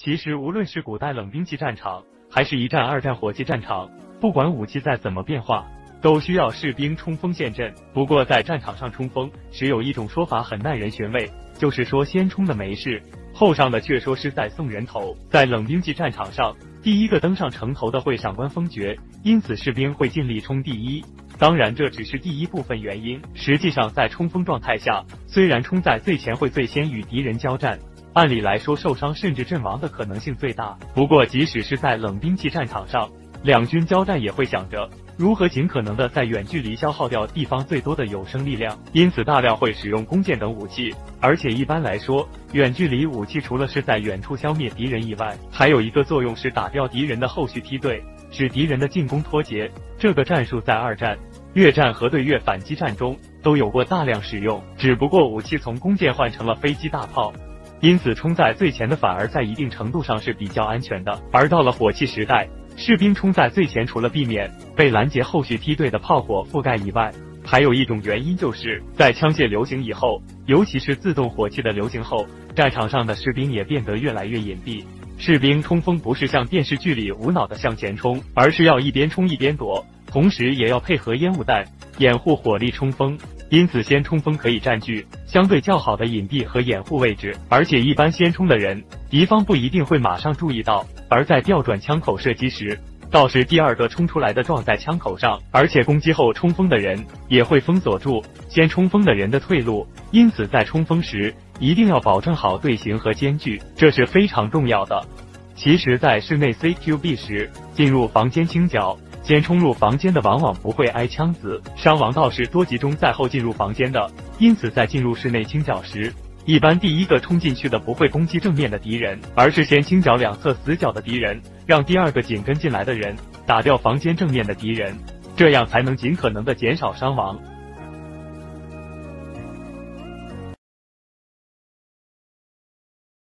其实无论是古代冷兵器战场，还是一战、二战火器战场，不管武器再怎么变化，都需要士兵冲锋陷阵。不过在战场上冲锋时，有一种说法很耐人寻味，就是说先冲的没事，后上的却说是在送人头。在冷兵器战场上，第一个登上城头的会上官封爵，因此士兵会尽力冲第一。当然这只是第一部分原因，实际上在冲锋状态下，虽然冲在最前会最先与敌人交战，按理来说受伤甚至阵亡的可能性最大。不过即使是在冷兵器战场上，两军交战也会想着如何尽可能的在远距离消耗掉地方最多的有生力量，因此大量会使用弓箭等武器。而且一般来说，远距离武器除了是在远处消灭敌人以外，还有一个作用是打掉敌人的后续梯队，使敌人的进攻脱节。这个战术在二战、越战和对越反击战中都有过大量使用，只不过武器从弓箭换成了飞机大炮，因此冲在最前的反而在一定程度上是比较安全的。而到了火器时代，士兵冲在最前除了避免被拦截后续梯队的炮火覆盖以外，还有一种原因就是在枪械流行以后，尤其是自动火器的流行后，战场上的士兵也变得越来越隐蔽。士兵冲锋不是像电视剧里无脑的向前冲，而是要一边冲一边躲，同时也要配合烟雾弹掩护火力冲锋。因此先冲锋可以占据相对较好的隐蔽和掩护位置，而且一般先冲的人敌方不一定会马上注意到，而在调转枪口射击时，倒是第二个冲出来的撞在枪口上，而且攻击后冲锋的人也会封锁住先冲锋的人的退路。因此在冲锋时一定要保证好队形和间距，这是非常重要的。其实在室内 CQB 时，进入房间清剿，先冲入房间的往往不会挨枪子，伤亡倒是多集中在后进入房间的。因此在进入室内清剿时，一般第一个冲进去的不会攻击正面的敌人，而是先清剿两侧死角的敌人，让第二个紧跟进来的人打掉房间正面的敌人，这样才能尽可能的减少伤亡。